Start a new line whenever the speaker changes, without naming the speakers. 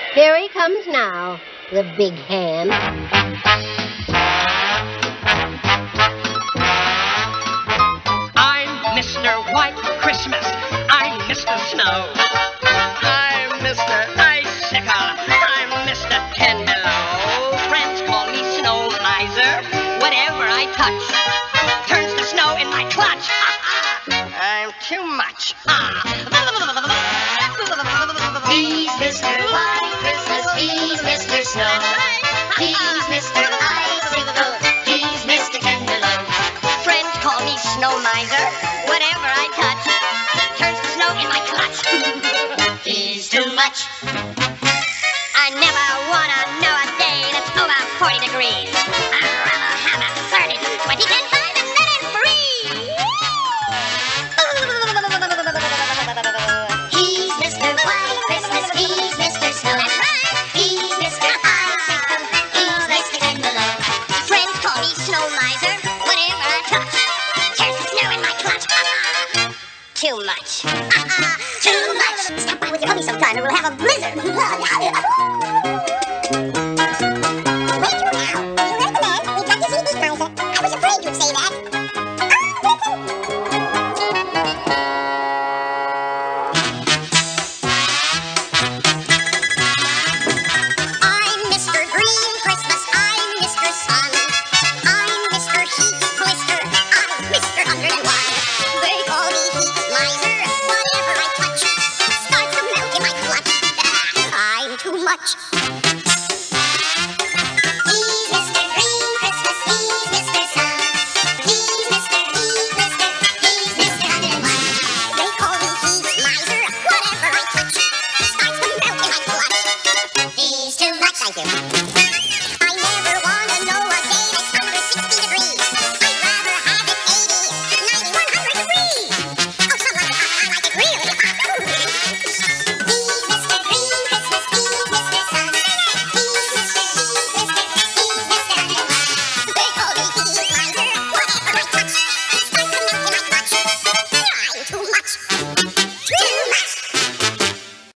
Here he comes now, the big hand.
I'm Mr. White Christmas. I'm Mr. Snow. I'm Mr. Icicle. I'm Mr. Ten Below. Friends call me Snow Miser. Whatever I touch turns to snow in my clutch. I'm too much.
He's Mr. White Christmas, he's Mr. Snow. He's Mr. Icicle, he's Mr. Ten Below.
Friends call me Snow Miser. Whatever I touch turns to snow in my clutch.
He's too much.
I never wanna know a day that's over 40 degrees. I'd rather have a 30, 20, 10, 5, and then it's free.
He's Mr. White Christmas, he's Mr. Snow.
That's right.
He's Mr. Icicle, he's Mr. Ten Below.
Friends call me Snow Miser. Whatever I touch turns to snow in my clutch. Too much.
Too much.
Stop by with your hubby sometime and we'll have a blizzard.
Where'd you go now? You heard the man. We've got to see Big Miser. I was afraid you'd say that.
I'm Mr. Green Christmas. I'm Mr. Sun. I'm Mr. Heat Blister. I'm Mr. 101. They call me Heat Miser. Whatever I touch starts to melt in my clutch. I'm too much.